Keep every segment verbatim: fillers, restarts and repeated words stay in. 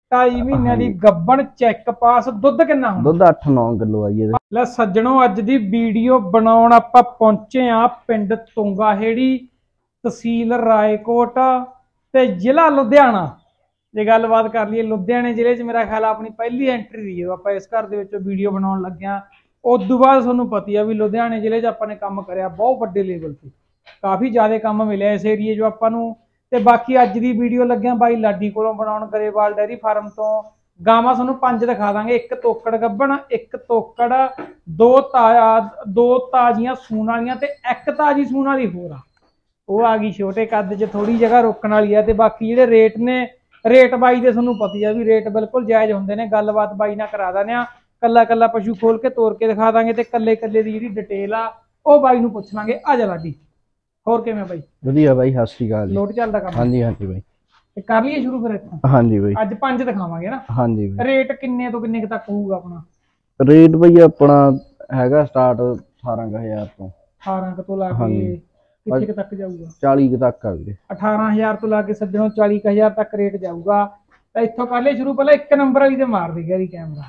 ਢਾਈ ਮਹੀਨਿਆਂ ਦੀ ਗੱਬਣ ਚੈੱਕ ਪਾਸ। ਦੁੱਧ ਕਿੰਨਾ ਹੁੰਦਾ? ਦੁੱਧ ਅੱਠ ਨੌ ਕਿਲੋ ਆ ਜੀ। ਲੈ ਸੱਜਣੋ ਅੱਜ ਦੀ ਵੀਡੀਓ ਬਣਾਉਣ ਆਪਾਂ ਪਹੁੰਚੇ ਆ ਪਿੰਡ ਤੁੰਗਾਹੇੜੀ, ਤਹਿਸੀਲ ਰਾਏਕੋਟ ਤੇ ਜ਼ਿਲ੍ਹਾ ਲੁਧਿਆਣਾ। ਜੇ ਗੱਲਬਾਤ ਕਰ ਲਈਏ ਲੁਧਿਆਣੇ ਜ਼ਿਲ੍ਹੇ 'ਚ ਮੇਰਾ ਖਿਆਲ ਆਪਣੀ ਪਹਿਲੀ ਐਂਟਰੀ ਰਹੀ ਹੈ ਆਪਾਂ ਇਸ ਘਰ ਦੇ ਵਿੱਚ ਵੀਡੀਓ ਬਣਾਉਣ ਲੱਗਿਆ। ਉਸ ਤੋਂ ਬਾਅਦ ਤੁਹਾਨੂੰ ਪਤਾ ਹੀ ਆ ਵੀ ਲੁਧਿਆਣੇ ਜ਼ਿਲ੍ਹੇ 'ਚ ਆਪਾਂ ਨੇ ਕੰਮ ਕਰਿਆ ਬਹੁਤ ਵੱਡੇ ਲੈਵਲ ਤੇ, ਕਾਫੀ ਜ਼ਿਆਦਾ ਕੰਮ ਮਿਲਿਆ ਇਸ ਏਰੀਏ 'ਚ ਆਪਾਂ ਨੂੰ। ਤੇ ਬਾਕੀ ਅੱਜ ਦੀ ਵੀਡੀਓ ਲੱਗਿਆ ਬਾਈ ਲਾਡੀ ਕੋਲੋਂ ਬਣਾਉਣ, ਗਰੇਵਾਲ ਡੈਰੀ ਫਾਰਮ ਤੋਂ। ਗਾਵਾਂ ਤੁਹਾਨੂੰ ਪੰਜ ਦਿਖਾ ਦਾਂਗੇ, ਇੱਕ ਤੋਕੜ ਗੱਭਣ, ਇੱਕ ਤੋਕੜ, ਦੋ ਤਾ ਦੋ ਤਾਜ਼ੀਆਂ ਸੂਣ ਵਾਲੀਆਂ ਤੇ ਇੱਕ ਤਾਜ਼ੀ ਸੂਣ ਵਾਲੀ ਹੋਰ ਆ, ਉਹ ਆ ਗਈ ਛੋਟੇ ਕੱਦ 'ਚ, ਥੋੜੀ ਜਗ੍ਹਾ ਰੋਕਣ ਵਾਲੀ ਆ। ਤੇ ਬਾਕੀ ਜਿਹੜੇ ਰੇਟ ਨੇ, ਰੇਟ ਬਾਈ ਦੇ ਤੁਹਾਨੂੰ ਪਤਾ ਹੀ ਆ ਵੀ ਰੇਟ ਬਿਲਕੁਲ ਜਾਇਜ਼ ਹੁੰਦੇ ਨੇ। ਗੱਲਬਾਤ ਬਾਈ ਨਾਲ ਕਰਾ ਦਿੰਦੇ ਆ, ਕੱਲਾ ਕੱਲਾ ਪਸ਼ੂ ਖੋਲ ਕੇ ਤੋੜ ਕੇ ਦਿਖਾ ਦਾਂਗੇ ਤੇ ਕੱਲੇ ਕੱਲੇ ਦੀ ਜਿਹੜੀ ਡਿਟੇਲ ਆ ਉਹ ਬਾਈ ਨੂੰ ਪੁੱਛ ਲਾਂਗੇ। ਆ ਜਾ ਲਾਡੀ, ਹੋਰ ਕਿਵੇਂ ਬਾਈ? ਵਧੀਆ ਬਾਈ, ਸਤਿ ਸ਼੍ਰੀ ਅਕਾਲ। ਲੋਟ ਚੱਲਦਾ ਕੰਮ? ਹਾਂਜੀ ਹਾਂਜੀ ਬਾਈ, ਤੇ ਕਰ ਲਈਏ ਸ਼ੁਰੂ ਫਿਰ ਇੱਥੋਂ? ਹਾਂਜੀ ਬਾਈ, ਅੱਜ ਪੰਜ ਦਿਖਾਵਾਂਗੇ ਨਾ। ਹਾਂਜੀ ਬਾਈ। ਰੇਟ ਕਿੰਨੇ ਤੋਂ ਕਿੰਨੇ ਤੱਕ ਹੋਊਗਾ ਆਪਣਾ? ਰੇਟ ਬਾਈ ਆਪਣਾ ਹੈਗਾ ਸਟਾਰਟ ਅਠਾਰਾਂ ਹਜ਼ਾਰ ਤੋਂ। ਅਠਾਰਾਂ ਤੋਂ ਲਾ ਕੇ ਕਿੱਥੇ ਤੱਕ ਜਾਊਗਾ? ਚਾਲੀ ਤੱਕ ਆ ਵੀਰੇ। ਅਠਾਰਾਂ ਹਜ਼ਾਰ ਤੋਂ ਲਾ ਕੇ ਸੱਜਣੋਂ ਚਾਲੀ ਹਜ਼ਾਰ ਤੱਕ ਰੇਟ ਜਾਊਗਾ। ਤਾਂ ਇੱਥੋਂ ਕਰ ਲਈਏ ਸ਼ੁਰੂ। ਪਹਿਲਾਂ ਇੱਕ ਨੰਬਰ ਵਾਲੀ ਤੇ ਮਾਰ ਦੇ ਗੈਰੀ ਕੈਮਰਾ।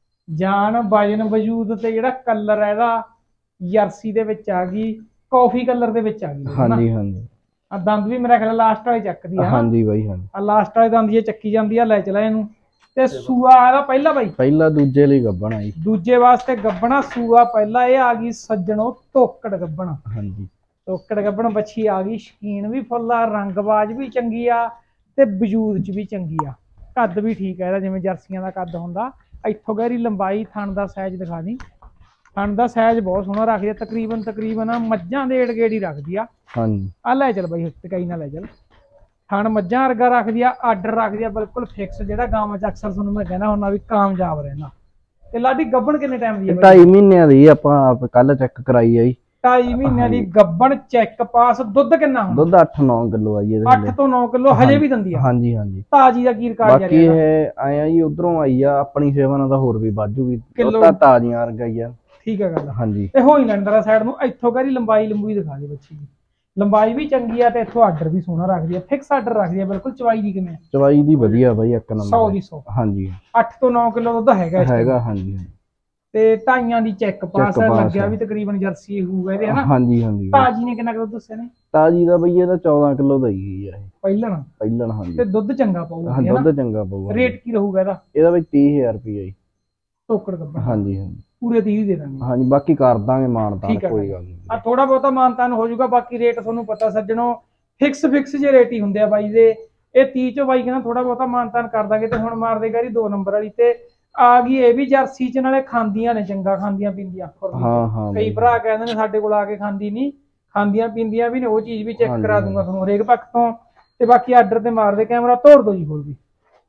ਜਾਨ, ਵਜਨ, ਵਜੂਦ ਤੇ ਜਿਹੜਾ ਕਲਰ ਹੈ ਇਹਦਾ ਜਰਸੀ ਦੇ ਵਿੱਚ ਆ ਗਈ, ਕਾਫੀ ਕਲਰ ਦੇ ਵਿੱਚ ਆ ਗਈ। ਹਾਂਜੀ ਹਾਂਜੀ। ਆ ਦੰਦ ਵੀ ਮੇਰਾ ਖਿਆਲ ਲਾਸਟ ਵਾਲੀ ਚੱਕਦੀ ਆ। ਹਾਂਜੀ ਬਾਈ ਹਾਂਜੀ। ਆ ਲਾਸਟ ਵਾਲੀ ਦੰਦ ਇਹ ਚੱਕੀ ਜਾਂਦੀ ਆ। ਲੈ ਚਲਾ ਇਹਨੂੰ। ਤੇ ਸੂਆ ਇਹਦਾ ਪਹਿਲਾ ਬਾਈ? ਪਹਿਲਾ ਦੂਜੇ ਲਈ ਗੱਭਣਾ ਜੀ। ਦੂਜੇ ਵਾਸਤੇ ਗੱਭਣਾ ਸੂਆ ਪਹਿਲਾ। ਇਹ ਆ ਗਈ ਸੱਜਣੋਂ ਤੋਕੜ ਗੱਭਣਾ। ਹਾਂਜੀ, ਤੋਕੜ ਗੱਭਣ ਬੱਚੀ ਆ ਗਈ। ਸ਼ਕੀਨ ਵੀ ਫੁੱਲ ਆ, ਰੰਗਬਾਜ਼ ਵੀ ਚੰਗੀ ਆ ਤੇ ਵਜੂਦ ਚ ਵੀ ਚੰਗੀ ਆ। ਕੱਦ ਵੀ ਠੀਕ ਆ ਇਹਦਾ, ਜਿਵੇਂ ਜਰਸੀਆਂ ਦਾ ਕੱਦ ਹੁੰਦਾ। ਇੱਥੋਂ ਗਹਿਰੀ ਲੰਬਾਈ, ਥਣ ਦਾ ਸਾਈਜ਼ ਦਿਖਾ ਦੀ। ਥਣ ਦਾ ਸਾਈਜ਼ ਬਹੁਤ ਸੋਹਣਾ ਰੱਖਦੀ ਆ, ਤਕਰੀਬਨ ਤਕਰੀਬਨ ਮੱਝਾਂ ਦੇ ਏੜ ਗੇੜ ਹੀ ਰੱਖਦੀ ਆ। ਹਾਂਜੀ, ਆ ਲੈ ਚੱਲ ਬਾਈ, ਟਕਾਈ ਨਾਲ ਲੈ ਚੱਲ। ਥਣ ਮੱਝਾਂ ਵਰਗਾ ਰੱਖਦੀ ਆ, ਆਰਡਰ ਰੱਖਦੀ ਆ ਬਿਲਕੁਲ ਫਿਕਸ, ਜਿਹੜਾ ਗਾਵਾਂ ਚ ਅਕਸਰ ਤੁਹਾਨੂੰ ਮੈਂ ਕਹਿੰਦਾ ਹੁੰਦਾ ਵੀ ਕਾਮਯਾਬ ਰਹਿੰਦਾ। ਤੇ ਲਾਡੀ ਗੱਭਣ ਕਿੰਨੇ ਟਾਈਮ ਦੀ ਆ? ਢਾਈ ਮਹੀਨਿਆਂ ਦੀ ਆਪਾਂ ਕੱਲ ਚੈੱਕ ਕਰਾਈ ਆ ਜੀ। ਢਾਈ ਮਹੀਨਿਆਂ ਦੀ ਗੱਭਣ ਚੈੱਕ ਪਾਸ। ਦੁੱਧ ਕਿੰਨਾ ਹੁੰਦਾ? ਦੁੱਧ ਅੱਠ ਨੌ ਕਿਲੋ ਆ ਜੀ। ਅੱਠ ਤੋਂ ਨੌ ਕਿਲੋ ਹਜੇ ਵੀ ਦਿੰਦੀ ਆ? ਹਾਂਜੀ ਹਾਂਜੀ। ਤਾਜੀ ਦਾ ਕੀ ਰਿਕਾਰਡ? ਬਾਕੀ ਇਹ ਆਇਆ ਜੀ ਉਧਰੋਂ ਆਈ ਆ, ਆਪਣੀ ਸੇਵਾ ਨਾਲ ਤਾਂ ਹੋਰ ਵੀ ਵਾਜੂਗੀ, ਤਾਂ ਤਾਜ਼ੀਆਂ ਵਰਗਾ ਹੀ ਆ। ਠੀਕ ਹੈ ਗੱਲ। ਹਾਂਜੀ। ਤੇ ਹੋਈ ਲੈਂਦਾ ਸਾਈਡ ਨੂੰ। ਇੱਥੋਂ ਕਰੀ ਲੰਬਾਈ ਲੰਬੂਈ ਦਿਖਾ ਦੇ ਬੱਚੀ ਦੀ। ਲੰਬਾਈ ਵੀ ਚੰਗੀ ਆ ਤੇ ਇੱਥੋਂ ਆਰਡਰ ਵੀ ਸੋਹਣਾ ਰੱਖਦੀ ਆ, ਫਿਕਸ ਆਰਡਰ ਰੱਖਦੀ ਆ ਬਿਲਕੁਲ। ਚਵਾਈ ਦੀ ਕਿਵੇਂ? ਚਵਾਈ ਦੀ ਵਧੀਆ ਬਾਈ, ਇੱਕ ਨੰਬਰ। ਸੌ ਦੀ ਸੌ। ਹਾਂਜੀ। ਅੱਠ ਤੋਂ ਨੌ ਕਿਲੋ ਦੁੱਧ ਹੈਗਾ ਹੈਗਾ। ਹਾਂਜੀ। ਤੇ ਢਾਈਆਂ ਦੀ ਚੈੱਕ ਪਾਸ ਲੱਗਿਆ ਵੀ ਤਕਰੀਬਨ ਜਰਸੀ ਹੋਊਗਾ ਇਹਦੇ, ਹਨਾ? ਹਾਂਜੀ ਹਾਂਜੀ। ਤਾਜੀ ਨੇ ਕਿੰਨਾ ਕਿਲੋ ਦੱਸਿਆ ਨੇ? ਤਾਜੀ ਦਾ ਬਈ ਇਹਦਾ ਚੌਦਾਂ ਕਿਲੋ ਦਾ ਹੀ ਆ ਇਹ ਪਹਿਲਣ। ਪਹਿਲਣ ਹਾਂਜੀ। ਤੇ ਦੁੱਧ ਚੰਗਾ ਪਾਊਗਾ? ਹਾਂ, ਦੁੱਧ ਚੰਗਾ ਪਾਊਗਾ। ਰੇਟ ਕੀ ਰਹੂਗਾ ਇਹਦਾ? ਇਹਦਾ ਬਈ ਤੀਹ ਹਜ਼ਾਰ ਰੁਪਏ ਜੀ। ਟੋਕੜ ਗੱਭਣ? ਹਾਂਜੀ ਹਾਂਜੀ। ਪੂਰੇ ਤੀਹ ਦੇ ਦਾਂਗੇ? ਹਾਂਜੀ, ਬਾਕੀ ਕਰ ਦਾਂਗੇ ਮਾਨਤਾਨ, ਕੋਈ ਗੱਲ ਨਹੀਂ। ਆ ਥੋੜਾ ਬਹੁਤਾ ਮਾਨਤਾਨ ਹੋ ਜਾਊਗਾ। ਬਾਕੀ ਰੇਟ ਤੁਹਾਨੂੰ ਪਤਾ ਸੱਜਣੋ ਫਿਕਸ ਫਿਕਸ ਜੇ ਰੇਟ ਹੀ ਹੁੰਦੇ ਆ ਬਾਈ ਦੇ। ਇਹ ਤੀਹ ਚੋਂ ਬਾਈ ਕਹਿੰਦਾ ਥੋੜਾ ਬਹੁਤਾ ਮਾਨਤਾਨ ਕਰ ਦਾਂਗੇ। ਤੇ ਹੁਣ ਮਾਰ ਦੇ ਗਾਰੀ ਦੋ ਨੰਬਰ ਵਾਲੀ ਤੇ ਆ ਗਈ ਇਹ ਵੀ ਜਰਸੀ ਚ, ਨਾਲੇ ਖਾਂਦੀਆਂ ਨੇ ਚੰਗਾ, ਖਾਂਦੀਆਂ ਪੀਂਦੀਆਂ। ਹਾਂ ਹਾਂ। ਕਈ ਭਰਾ ਕਹਿੰਦੇ ਨੇ ਸਾਡੇ ਕੋਲ ਆ ਕੇ ਖਾਂਦੀ ਨਹੀਂ, ਖਾਂਦੀਆਂ ਪੀਂਦੀਆਂ ਵੀ ਨੇ। ਉਹ ਚੀਜ਼ ਵੀ ਚੈੱਕ ਕਰਾ ਦੂੰਗਾ ਤੁਹਾਨੂੰ ਹਰੇਕ ਪੱਖ ਤੋਂ। ਤੇ ਬਾਕੀ ਆਰਡਰ ਤੇ ਮਾਰ ਦੇ ਕੈਮਰਾ, ਤੋੜ ਦੋ ਜੀ ਹੋਰ ਵੀ।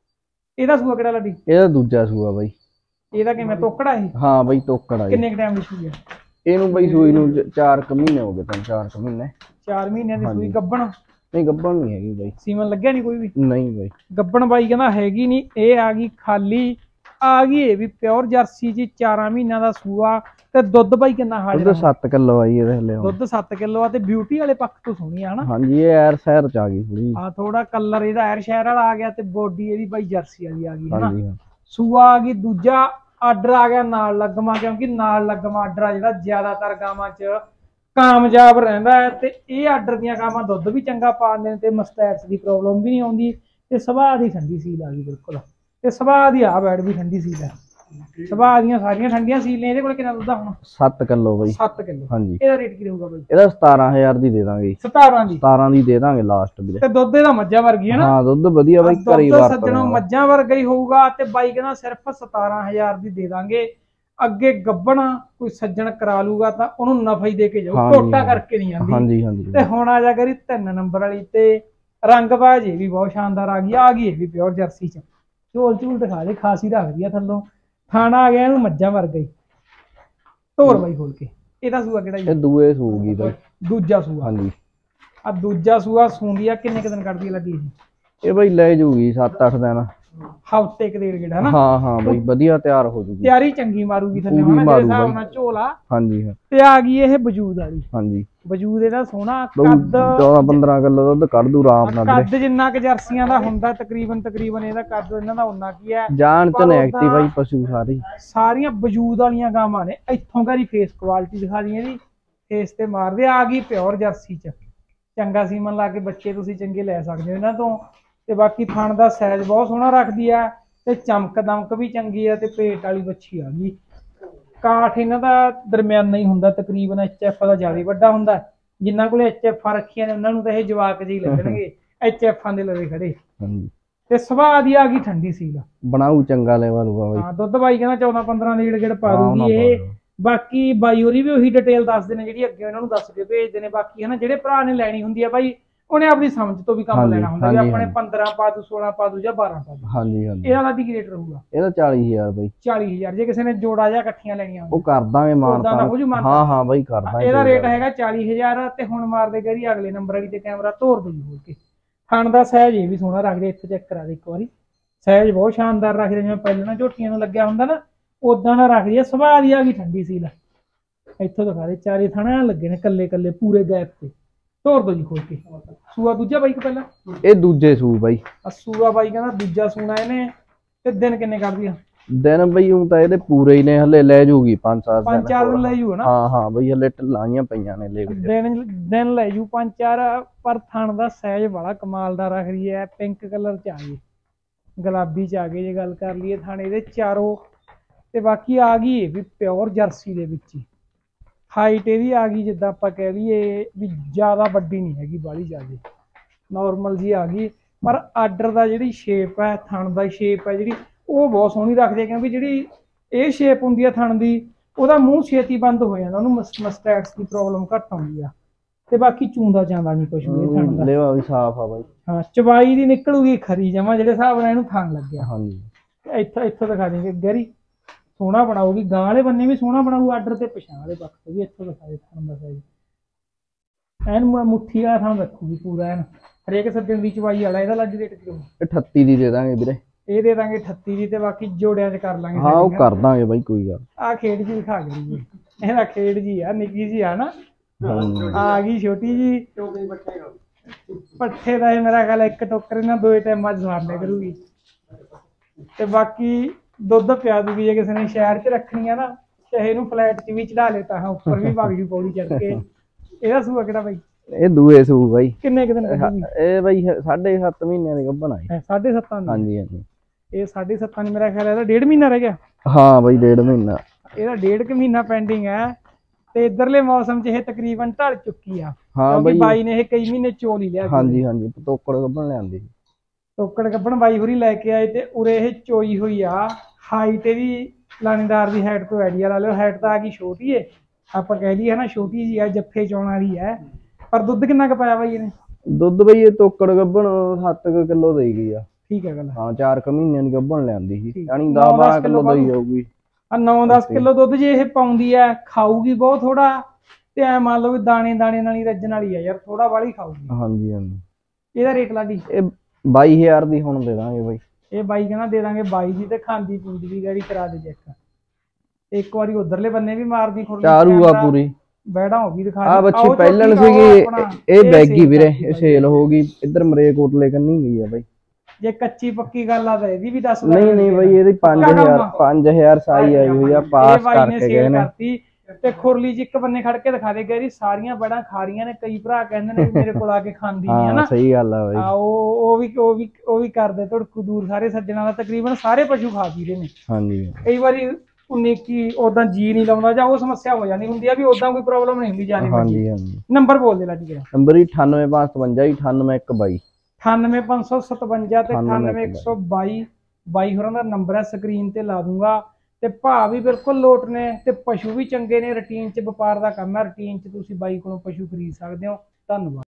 ਇਹਦਾ ਸੂਆ ਕਿਹੜਾ ਲਾਡੀ? ਇਹਦਾ ਦੂਜਾ ਸੂਆ ਬਾਈ। ਇਹਦਾ ਕਿਵੇਂ? ਤੋਕੜਾ ਇਹ? ਹਾਂ ਬਾਈ ਤੋਕੜਾ। ਕਿੰਨੇ ਟਾਈਮ ਦੀ ਸੂਈ ਹੈ ਇਹਨੂੰ ਬਾਈ? ਸੂਈ ਨੂੰ ਚਾਰ ਕੁ ਮਹੀਨੇ ਹੋ ਗਏ। ਤਿੰਨ ਚਾਰ ਕੁ ਮਹੀਨੇ। ਚਾਰ ਮਹੀਨਿਆਂ ਦੀ ਸੂਈ। ਗੱਭਣ? ਨਹੀਂ ਗੱਭਣ ਨਹੀਂ ਹੈਗੀ ਬਾਈ। ਸੀਮਨ ਲੱਗਿਆ ਨਹੀਂ ਕੋਈ ਵੀ? ਨਹੀਂ ਬਾਈ ਗੱਭਣ ਬਾਈ ਕਹਿੰਦਾ ਹੈਗੀ ਨਹੀਂ। ਇਹ ਆ ਗਈ ਖਾਲੀ। ਆ ਗਈ ਇਹ ਵੀ ਪਿਓਰ ਜਰਸੀ ਜੀ, ਚਾਰਾਂ ਮਹੀਨਿਆਂ ਦਾ ਸੂਆ। ਤੇ ਦੁੱਧ ਬਾਈ ਕਿੰਨਾ ਹਾਜ਼ਰ? ਦੁੱਧ ਸੱਤ ਕਿਲੋ ਆਈ ਇਹਦੇ ਹਲੇ। ਦੁੱਧ ਸੱਤ ਕਿਲੋ ਆ। ਤੇ ਬਿਊਟੀ ਵਾਲੇ ਪੱਖ ਤੋਂ ਸੋਹਣੀ ਆ, ਹਨਾ? ਹਾਂਜੀ, ਇਹ ਐਰ ਸ਼ਹਿਰ ਚ ਆ ਗਈ ਥੋੜੀ ਆ। ਥੋੜਾ ਕਲਰ ਇਹਦਾ ਐਰ ਸ਼ਹਿਰ ਵਾਲਾ ਆ ਗਿਆ ਤੇ ਬੋਡੀ ਇਹਦੀ ਬਾਈ ਜਰਸੀ ਵਾਲੀ ਆ ਗਈ, ਹਨਾ? ਸੂਆ ਆ ਗਈ ਦੂਜਾ। ਆਰਡਰ ਆ ਗਿਆ ਨਾਲ ਲੱਗਮਾ, ਕਿਉਂਕਿ ਨਾਲ ਲੱਗਮਾ ਆਰਡਰ ਆ ਜਿਹੜਾ ਜ਼ਿਆਦਾਤਰ ਗਾਵਾਂ ਚ ਕਾਮਯਾਬ ਰਹਿੰਦਾ ਹੈ। ਤੇ ਇਹ ਆਰਡਰ ਦੀਆਂ ਗਾਵਾਂ ਦੁੱਧ ਵੀ ਚੰਗਾ ਪਾਉਂਦੇ ਨੇ ਤੇ ਮਸਟੈਟਸ ਦੀ ਪ੍ਰੋਬਲਮ ਵੀ ਨਹੀਂ ਆਉਂਦੀ। ਤੇ ਸੁਭਾਅ ਦੀ ਠੰਡੀ ਸੀਲ ਆ ਗਈ ਬਿਲਕੁਲ। ਤੇ ਸੁਭਾਅ ਦੀ ਆ ਬੈਡ ਵੀ ਠੰਡੀ ਸੀਲ ਹੈ। ਸੁਭਾਅ ਦੀਆਂ ਸਾਰੀਆਂ ਠੰਡੀਆਂ ਸੀਲ ਨੇ। ਇਹਦੇ ਕੋਲ ਕਿੰਨਾ ਦੁੱਧ ਆ ਹੁਣ? ਸੱਤ ਕਿਲੋ ਬਾਈ। ਸੱਤ ਕਿਲੋ। ਹਾਂਜੀ। ਇਹਦਾ ਰੇਟ ਕੀ ਰਹੂਗਾ ਬਾਈ? ਇਹਦਾ ਸਤਾਰਾਂ ਹਜ਼ਾਰ ਦੀ ਦੇ ਦਾਂਗੇ। ਸਤਾਰਾਂ ਦੀ? ਸਤਾਰਾਂ ਦੀ ਦੇ ਦਾਂਗੇ ਲਾਸਟ ਵੀਰੇ। ਤੇ ਦੁੱਧ ਇਹਦਾ ਮੱਝਾਂ ਵਰਗੀ ਹੈ ਨਾ? ਹਾਂ, ਦੁੱਧ ਵਧੀਆ ਬਾਈ, ਘਰੀ ਵਰਤਦੇ ਸੱਜਣੋਂ ਮੱਝਾਂ ਵਰਗਾ ਹੀ ਹੋਊਗਾ। ਤੇ ਬਾਈ ਕਹਿੰਦਾ ਸਿਰਫ ਸਤਾਰਾਂ ਹਜ਼ਾਰ ਦੀ ਦੇ ਦਾਂਗੇ। ਅੱਗੇ ਗੱਭਣਾ ਕੋਈ ਸੱਜਣ ਕਰਾ ਲੂਗਾ ਤਾਂ ਉਹਨੂੰ ਨਫਾ ਹੀ ਦੇ ਕੇ ਜਾਊ, ਟੋਟਾ ਕਰਕੇ ਨਹੀਂ ਜਾਂਦੀ। ਹਾਂਜੀ ਹਾਂਜੀ। ਤੇ ਹੁਣ ਆ ਜਾ ਕਰੀ ਤਿੰਨ ਨੰਬਰ ਵਾਲੀ ਤੇ ਰੰਗਬਾਜ਼ ਇਹ ਵੀ ਬਹੁਤ ਸ਼ਾਨਦਾਰ ਆ ਗਈ। ਆ ਗਈ ਇਹ ਵੀ ਪਿਓਰ ਜਰਸੀ ਚ। ਝੋਲ ਝੂਲ ਦਿਖਾ ਦੇ, ਖਾਸੀ ਰੱਖਦੀ ਆ ਥੱਲੋਂ। ਥਾਣਾ ਆ ਗਿਆ ਇਹਨੂੰ ਮੱਝਾਂ ਵਰਗਾ ਹੀ। ਧੋਰ ਬਾਈ ਖੋਲ ਕੇ। ਇਹਦਾ ਸੂਆ ਕਿਹੜਾ ਜੀ? ਇਹ ਦੂਏ ਸੂਗੀ ਬਾਈ। ਦੂਜਾ ਸੂਆ? ਹਾਂਜੀ। ਆ ਦੂਜਾ ਸੂਆ ਸੂੰਦੀ ਆ। ਕਿੰਨੇ ਕੁ ਦਿਨ ਕੱਢਦੀ ਲੱਗੀ ਇਹ? ਇਹ ਬਾਈ ਲੈ ਜੂਗੀ ਸੱਤ ਅੱਠ ਦਿਨ। ਹਫ਼ਤੇ ਕ ਡੇਢ ਗੇੜਾ, ਹਨਾ? ਹਾਂ ਹਾਂ ਬਾਈ, ਵਧੀਆ ਤਿਆਰ ਹੋ ਜੂਗੀ। ਤਿਆਰੀ ਚੰਗੀ ਮਾਰੂਗੀ ਥੱਲੇ, ਹਨਾ? ਜਿਹੜੇ ਹਿਸਾਬ ਨਾਲ ਝੋਲਾ। ਹਾਂਜੀ ਹਾਂ। ਤੇ ਆ ਗਈ ਇਹ ਵਜੂਦ ਵਾਲੀ। ਹਾਂਜੀ। ਵਜੂਦ ਇਹਦਾ ਸੋਹਣਾ, ਕੱਦ ਚੌਦਾਂ ਪੰਦਰਾਂ ਕਿਲੋ ਦੁੱਧ ਕੱਢ ਦੂ ਆਰਾਮ ਨਾਲ। ਕੱਦ ਜਿੰਨਾ ਕਿ ਜਰਸੀਆਂ ਦਾ ਹੁੰਦਾ ਤਕਰੀਬਨ ਤਕਰੀਬਨ ਇਹਦਾ ਕੱਦ ਇਹਨਾਂ ਦਾ ਉਨਾ ਕੀ ਹੈ। ਜਾਨ ਚ ਨੇ ਐਕਟਿਵ ਬਾਈ ਪਸ਼ੂ ਸਾਰੇ ਸਾਰੀਆਂ ਵਜੂਦ ਵਾਲੀਆਂ ਗਾਵਾਂ ਨੇ। ਇੱਥੋਂ ਘਰੀ ਫੇਸ ਕੁਆਲਿਟੀ ਦਿਖਾ ਦੀ ਇਹਦੀ, ਫੇਸ ਤੇ ਮਾਰਦੇ ਆ ਗਈ ਪਿਓਰ ਜਰਸੀ ਚ, ਚੰਗਾ ਸੀਮਨ ਲਾ ਕੇ ਬੱਚੇ ਤੁਸੀਂ ਚੰਗੇ ਲੈ ਸਕਦੇ ਹੋ ਇਹਨਾਂ ਤੋਂ। ਤੇ ਬਾਕੀ ਥਣ ਦਾ ਸਾਈਜ਼ ਬਹੁਤ ਸੋਹਣਾ ਰੱਖਦੀ ਆ ਤੇ ਚਮਕ ਦਮਕ ਵੀ ਚੰਗੀ ਆ ਤੇ ਪੇਟ ਵਾਲੀ ਬੱਚੀ ਆ ਗਈ। ਕਾਠ ਇਹਨਾਂ ਦਾ ਦਰਮਿਆਨਾ ਹੀ ਹੁੰਦਾ ਤਕਰੀਬਨ, ਐਚ ਐਫ ਦਾ ਜ਼ਿਆਦਾ ਵੱਡਾ ਹੁੰਦਾ। ਜਿਨ੍ਹਾਂ ਕੋਲ ਐਚ ਐਫ ਰੱਖੀਆਂ ਨੇ ਉਹਨਾਂ ਨੂੰ ਤਾਂ ਇਹ ਜਵਾਕ ਜਿਹੀ ਲੱਗਣਗੇ ਐਚ ਐਫਾਂ ਦੇ ਲਵੇ ਖੜੇ। ਤੇ ਸੁਭਾਅ ਦੀ ਆ ਗਈ ਠੰਡੀ ਸੀਲ, ਬਣਾਉ ਚੰਗਾ ਲੈਵਲ ਹੋਊਗਾ। ਹਾਂ ਦੁੱਧ ਬਾਈ ਕਹਿੰਦਾ ਚੌਦਾਂ ਪੰਦਰਾਂ ਲੀੜ ਗੇੜ ਪਾ ਦੂਗੀ ਇਹ। ਬਾਕੀ ਬਾਈ ਹੋਰੀ ਵੀ ਉਹੀ ਡਿਟੇਲ ਦੱਸਦੇ ਨੇ ਜਿਹੜੀ ਅੱਗੇ ਇਹਨਾਂ ਨੂੰ ਦੱਸ ਕੇ ਭੇਜਦੇ ਨੇ। ਬਾਕੀ ਹਨਾ ਜਿਹੜੇ ਭਰਾ ਨੇ ਲੈਣੀ ਹੁੰਦੀ ਆ ਬਾਈ ਉਹਨੇ ਆਪਣੀ ਸਮਝ ਤੋਂ ਵੀ ਕੰਮ ਲੈਣਾ ਹੁੰਦਾ ਵੀ ਆਪਣੇ ਪੰਦਰਾਂ ਪਾ ਦੂ ਸੋਲਾਂ ਪਾ ਦੂ ਜਾਂ ਬਾਰਾਂ ਪਾ ਦੂ। ਹਾਂਜੀ ਹਾਂਜੀ ਇਹਦਾ ਕੀ ਰੇਟ ਰਹੂਗਾ? ਇਹਦਾ ਚਾਲੀ ਹਜ਼ਾਰ ਬਾਈ। ਚਾਲੀ ਹਜ਼ਾਰ ਜੇ ਕਿਸੇ ਨੇ ਜੋੜਾ ਜਾਂ ਇਕੱਠੀਆਂ ਲੈਣੀਆਂ ਉਹ ਕਰ ਦਾਂਗੇ ਮਾਨਤਾ। ਹਾਂ ਹਾਂ ਬਾਈ ਕਰ ਦਾਂਗੇ। ਇਹਦਾ ਰੇਟ ਹੈਗਾ ਚਾਲੀ ਹਜ਼ਾਰ। ਤੇ ਹੁਣ ਮਾਰਦੇ ਗਰੀ ਅਗਲੇ ਨੰਬਰ ਵਾਲੀ ਤੇ ਕੈਮਰਾ ਤੋਰ ਦੋ ਜੀ ਹੋ ਕੇ। ਥਣ ਦਾ ਸਾਈਜ਼ ਇਹ ਵੀ ਸੋਹਣਾ ਰੱਖਦੇ, ਇੱਥੇ ਚੈੱਕ ਕਰਾ ਦੇ ਇੱਕ ਵਾਰੀ। ਸਾਈਜ਼ ਬਹੁਤ ਸ਼ਾਨਦਾਰ ਰੱਖਦੇ, ਜਿਵੇਂ ਪਹਿਲਾਂ ਝੋਟੀਆਂ ਨੂੰ ਲੱਗਿਆ ਹੁੰਦਾ ਨਾ ਉਦਾਂ ਦਾ ਰੱਖਦੀ ਆ। ਸੁਭਾਅ ਦੀ ਆ ਗਈ ਠੰਡੀ ਸੀਲ। ਇੱਥੋਂ ਦਿਖਾ ਦੇ ਚਾਰੇ ਥਣ ਲੱਗੇ ਨੇ ਕੱਲੇ ਕੱਲੇ ਪੂਰੇ ਗੈਪ ਤੇ। ਤੋਰ ਦੋ ਜੀ ਖੋਲ ਕੇ। ਸੂਆ ਦੂਜਾ ਬਾਈ ਪਹਿਲਾਂ? ਇਹ ਦੂਜੇ ਸੂ ਬਾਈ। ਸੂਆ ਬਾਈ ਕਹਿੰਦਾ ਦੂਜਾ ਸੂਣਾ ਇਹਨੇ। ਤੇ ਦਿਨ ਕਿੰਨੇ ਕੱਢਦੀ ਆ? ਦਿਨ ਬਈ ਹੁਣ ਤਾਂ ਇਹਦੇ ਪੂਰੇ ਹੀ ਨੇ, ਹਲੇ ਲੈ ਜੂਗੀ ਪੰਜ ਚਾਰ ਦਿਨ। ਪੰਜ ਚਾਰ ਦਿਨ ਲੈ ਜੂ ਨਾ? ਹਾਂ ਹਾਂ ਬਈ ਹਲੇ ਢਲਾਈਆਂ ਪਈਆਂ ਨੇ ਲੈ ਦਿਨ ਦਿਨ ਲੈ ਜੂ ਪੰਜ ਚਾਰ। ਪਰ ਥਣ ਦਾ ਸਾਈਜ਼ ਬੜਾ ਕਮਾਲ ਦਾ ਰੱਖ ਰਹੀ ਹੈ। ਪਿੰਕ ਕਲਰ ਚ ਆ ਗਈ, ਗੁਲਾਬੀ ਚ ਆ ਗਈ ਜੇ ਗੱਲ ਕਰ ਲਈਏ ਥਣ ਇਹਦੇ ਚਾਰੋਂ। ਤੇ ਬਾਕੀ ਆ ਗਈ ਇਹ ਵੀ ਪਿਓਰ ਜਰਸੀ ਦੇ ਵਿੱਚ ਹੀ। ਹਾਈਟ ਇਹਦੀ ਆ ਗਈ ਜਿੱਦਾਂ ਆਪਾਂ ਕਹਿ ਲਈਏ ਵੀ ਜ਼ਿਆਦਾ ਵੱਡੀ ਨਹੀਂ ਹੈਗੀ, ਬਾਹਲੀ ਜ਼ਿਆਦਾ ਨੋਰਮਲ ਜੀ ਆ ਗਈ। ਪਰ ਆਰਡਰ ਦਾ ਜਿਹੜੀ ਸ਼ੇਪ ਹੈ, ਥਣ ਦਾ ਸ਼ੇਪ ਹੈ ਜਿਹੜੀ ਉਹ ਬਹੁਤ ਸੋਹਣੀ ਰੱਖਦੇ। ਕਿਉਂਕਿ ਜਿਹੜੀ ਇਹ ਸ਼ੇਪ ਹੁੰਦੀ ਹੈ ਥਣ ਦੀ ਉਹਦਾ ਮੂੰਹ ਛੇਤੀ ਬੰਦ ਹੋ ਜਾਂਦਾ, ਉਹਨੂੰ ਮਸਟੈਟਸ ਦੀ ਪ੍ਰੋਬਲਮ ਘੱਟ ਆਉਂਦੀ ਆ। ਤੇ ਬਾਕੀ ਚੂੰਦਾ ਜਾਂਦਾ ਨਹੀਂ ਕੁਛ ਵੀ ਥਣ ਦਾ। ਲੇਵਾ ਵੀ ਸਾਫ਼ ਆ ਬਾਈ। ਹਾਂ ਚਵਾਈ ਦੀ ਨਿਕਲੂਗੀ ਖਰੀ ਜਮਾ ਜਿਹੜੇ ਹਿਸਾਬ ਨਾਲ ਇਹਨੂੰ ਥਣ ਲੱਗਿਆ। ਹਾਂਜੀ ਇੱਥੋਂ ਇੱਥੋਂ ਦਿਖਾ ਦੇਂਗੇ ਗਹਿਰੀ ਸੋਹਣਾ ਬਣਾਉਗੀ। ਗਾਂ ਵਾਲੇ ਬੰਨੇ ਵੀ ਸੋਹਣਾ ਬਣਾਊ ਆਰਡਰ ਤੇ ਪਛਾਣ ਵਾਲੇ ਪੱਖ ਤੋਂ ਵੀ। ਇੱਥੋਂ ਦਿਖਾ ਦੇ ਥਣ ਦਾ ਸਾਈਜ਼ ਐਨ ਮੁੱਠੀ ਵਾਲਾ ਥਣ ਰੱਖੂਗੀ ਪੂਰਾ ਐਨ। ਹਰੇਕ ਸੱਜਣ ਦੀ ਚਵਾਈ ਵਾਲਾ। ਇਹਦਾ ਲੱਜ ਰੇਟ ਕਿਲੋ? ਅਠੱਤੀ ਦੀ ਦੇ ਦਾਂਗੇ ਵੀਰੇ। ਇਹ ਦੇ ਦਾਂਗੇ ਅਠੱਤੀ ਦੀ। ਤੇ ਬਾਕੀ ਜੋੜਿਆਂ ਚ ਕਰ ਲਾਂਗੇ। ਹਾਂ ਉਹ ਕਰ ਦਾਂਗੇ ਬਾਈ ਕੋਈ ਗੱਲ। ਆ ਖੇਡ ਜੀ ਦਿਖਾ ਗਈ ਇਹਦਾ, ਖੇਡ ਜੀ ਆ ਨਿੱਕੀ ਜੀ ਆ ਨਾ। ਆ ਗਈ ਛੋਟੀ ਜੀ ਪੱਠੇ ਦਾ ਇਹ ਮੇਰਾ ਖਿਆਲ ਇੱਕ ਟੋਕਰੇ ਨਾਲ ਦੋ ਟਾਈਮਾਂ ਚ ਸਾਰਨੇ ਕਰੂਗੀ। ਤੇ ਬਾਕੀ ਦੁੱਧ ਪਿਆ ਦੂਗੀ ਜੇ ਕਿਸੇ ਨੇ ਸ਼ਹਿਰ ਚ ਰੱਖਣੀ ਆ ਨਾ, ਚਾਹੇ ਇਹਨੂੰ ਫਲੈਟ ਚ ਵੀ ਚੜਾ ਲੇ ਤਾਂ ਉੱਪਰ ਵੀ ਵਗ ਜੂ ਪੌੜੀ ਚੜ ਕੇ। ਇਹਦਾ ਸੂਆ ਕਿਹੜਾ ਬਾਈ? ਇਹ ਦੂਏ ਸੂ ਬਾਈ। ਕਿੰਨੇ ਕੁ ਦਿਨ ਕੱਢੂਗੀ ਇਹ ਬਾਈ? ਸਾਢੇ ਸੱਤ ਮਹੀਨਿਆਂ ਦੀ ਗੱਭਣ ਆਈ। ਸਾਢੇ ਸੱਤਾਂ ਦੀ? ਹਾਂਜੀ ਹਾਂਜੀ ਇਹ ਸਾਢੇ ਸੱਤਾਂ ਦੀ ਮੇਰਾ ਖਿਆਲ ਇਹਦਾ ਡੇਢ ਮਹੀਨਾ ਰਹਿ ਗਿਆ। ਹਾਂ ਬਾਈ ਡੇਢ ਮਹੀਨਾ। ਇਹਦਾ ਡੇਢ ਕੁ ਮਹੀਨਾ ਪੈਂਡਿੰਗ ਹੈ। ਤੇ ਇਧਰਲੇ ਮੌਸਮ ਚ ਇਹ ਤਕਰੀਬਨ ਢਲ ਚੁੱਕੀ ਆ। ਹਾਂ ਬਾਈ ਬਾਈ ਨੇ ਇਹ ਕਈ ਮਹੀਨੇ ਚੋਲ ਹੀ ਲਿਆ। ਹਾਂਜੀ ਹਾਂਜੀ ਤੋਕੜ ਗੱਭਣ ਲਿਆਂਦੀ। ਤੋਕੜ ਗੱਭਣ ਬਾਈ ਹੋਰੀ ਲੈ ਕੇ ਆਏ ਤੇ ਉਰੇ ਇਹ ਚੋਈ ਹੋਈ ਆ। ਹਾਈਟ ਇਹਦੀ ਲਾਣੇਦਾਰ ਦੀ ਹਾਈਟ ਤੋਂ ਆਈਡੀਆ ਲਾ ਲਿਓ। ਹਾਈਟ ਤਾਂ ਆ ਗਈ ਛੋਟੀ ਏ, ਆਪਾਂ ਕਹਿ ਲਈਏ ਨਾ ਛੋਟੀ ਜੀ ਆ, ਜੱਫੇ ਚੋਣ ਵਾਲੀ ਹੈ। ਪਰ ਦੁੱਧ ਕਿੰਨਾ ਕੁ ਪਾਇਆ ਬਾਈ ਇਹਨੇ? ਦੁੱਧ ਬਈ ਇਹ ਤੋਕੜ ਗੱਭਣ ਸੱਤ ਕਿਲੋ ਦੇਈ ਗਈ ਆ। ਠੀਕ ਹੈ ਗੱਲ। ਹਾਂ ਚਾਰ ਕੁ ਮਹੀਨਿਆਂ ਦੀ ਗੱਭਣ ਲਿਆਂਦੀ ਸੀ, ਯਾਨੀ ਦਸ ਬਾਰਾਂ ਕਿਲੋ ਦਈ ਜਾਊਗੀ। ਆ ਨੌ ਦਸ ਕਿਲੋ ਦੁੱਧ ਜੇ ਇਹ ਪਾਉਂਦੀ ਹੈ, ਖਾਊਗੀ ਬਹੁਤ ਥੋੜਾ। ਤੇ ਐ ਮੰਨ ਲਓ ਵੀ ਦਾਣੇ ਦਾਣੇ ਨਾਲ ਹੀ ਰੱਜਣ ਵਾਲੀ ਆ ਯਾਰ, ਥੋੜਾ ਵਾਲੀ ਖਾਊਗੀ। ਹਾਂਜੀ ਹਾਂਜੀ। ਇਹਦਾ ਰੇਟ ਲਾਡੀ? ਇਹ ਬਾਈ ਹਜ਼ਾਰ ਦੀ ਹੁਣ ਦੇ ਦਾਂਗੇ ਬਾਈ। ਇਹ ਬਾਈ ਕਹਿੰਦਾ ਦੇ ਦਾਂਗੇ ਬਾਈ ਦੀ। ਤੇ ਖਾਂਦੀ ਪੂੰਦੀ ਵੀ ਗਾੜੀ ਕਰਾ ਦੇ ਚੈੱਕ ਇੱਕ ਵਾਰੀ। ਉਧਰਲੇ ਬੰਨੇ ਵੀ ਮਾਰਦੀ ਖੁਰਲੀ ਚਾਰੂ ਆ ਪੂਰੀ। ਬੈੜਾ ਹੋ ਗਈ ਦਿਖਾ ਆ ਬੱਚੀ ਪਹਿਲਣ ਸੀਗੀ। ਇਹ ਬੈਗੀ ਵੀਰੇ, ਇਹ ਸੇਲ ਹੋ ਗਈ। ਇੱਧਰ ਮਰੇ ਕੋਟਲੇ ਕੰਨੀ ਗਈ ਆ ਬਾਈ। ਜੇ ਕੱਚੀ ਪੱਕੀ ਗੱਲ ਆ ਤਾਂ ਇਹਦੀ ਵੀ ਦੱਸ। ਨਹੀਂ ਨਹੀਂ ਬਾਈ ਇਹਦੀ ਪੰਜ ਹਜ਼ਾਰ ਪੰਜ ਹਜ਼ਾਰ ਸਾਈ ਆਈ ਹੋਈ ਆ, ਪਾਸ ਕਰਕੇ ਗਏ ਨੇ। ਤੇ ਖੁਰਲੀ ਚ ਇੱਕ ਬੰਨੇ ਖੜ ਕੇ ਦਿਖਾ ਦੇ ਗੈਰੀ ਸਾਰੀਆਂ ਬੜਾ ਖਾ ਰਹੀਆਂ ਨੇ। ਕਈ ਭਰਾ ਕਹਿੰਦੇ ਨੇ ਮੇਰੇ ਕੋਲ ਆ ਕੇ ਖਾਂਦੀ ਨਹੀਂ ਹੈ ਨਾ। ਸਹੀ ਗੱਲ ਆ ਬਾਈ। ਆ ਉਹ ਉਹ ਵੀ ਉਹ ਵੀ ਉਹ ਵੀ ਕਰਦੇ ਧੜਕੂ ਦੂਰ ਸਾਰੇ ਸੱਜਣਾ ਦਾ ਤਕਰੀਬਨ ਸਾਰੇ ਪਸ਼ੂ ਖਾ ਪੀ ਰਹੇ ਨੇ। ਹਾਂਜੀ ਕਈ ਵਾਰੀ ਉਨੀ ਕੀ ਉਦਾਂ ਜੀ ਨਹੀਂ ਲਾਉਂਦਾ ਜਾਂ ਉਹ ਸਮੱਸਿਆ ਹੋ ਜਾਂਦੀ ਹੁੰਦੀ ਆ ਵੀ ਉਦਾਂ ਕੋਈ ਪ੍ਰੋਬਲਮ ਨਹੀਂ ਹੁੰਦੀ ਜਾਨੀ। ਹਾਂਜੀ ਹਾਂਜੀ। ਨੰਬਰ ਬੋਲ ਦੇ ਲੱਜ ਗਿਆ। ਨੰਬਰ ਹੀ ਅਠਾਨਵੇਂ ਪੰਜ ਸੌ ਸਤਵੰਜਾ ਅਠਾਨਵੇਂ ਇੱਕ ਬਾਈ। ਅਠਾਨਵੇਂ ਪੰਜ ਸੌ ਸਤਵੰਜਾ ਤੇ ਅਠਾਨਵੇਂ ਇੱਕ ਸੌ ਬਾਈ। ਬਾਈ ਹੋਰਾਂ ਦਾ ਨੰਬਰ ਹੈ, ਸਕਰੀਨ ਤੇ ਲਾ ਦੂੰਗਾ। ਤੇ ਭਾਅ ਵੀ ਬਿਲਕੁਲ ਲੋਟ ਨੇ ਤੇ ਪਸ਼ੂ ਵੀ ਚੰਗੇ ਨੇ। ਰੂਟੀਨ ਚ ਵਪਾਰ ਦਾ ਕੰਮ ਹੈ, ਰੂਟੀਨ ਚ ਤੁਸੀਂ ਬਾਈ ਕੋਲੋਂ ਪਸ਼ੂ ਖਰੀਦ ਸਕਦੇ ਹੋ। ਧੰਨਵਾਦ।